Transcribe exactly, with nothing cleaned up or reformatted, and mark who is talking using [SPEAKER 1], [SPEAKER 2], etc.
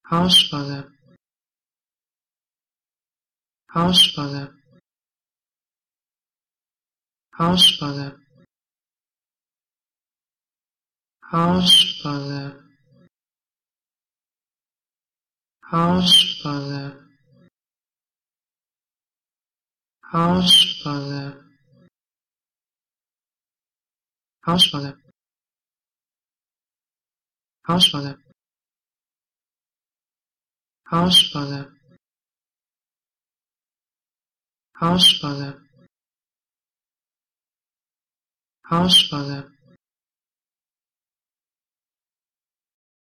[SPEAKER 1] Ausspanne, Ausspanne, Ausspanne, Ausspanne, Ausspanne, Ausspanne, Ausspanne, Ausspanne, Ausspanne, Ausspanne, Ausspanne,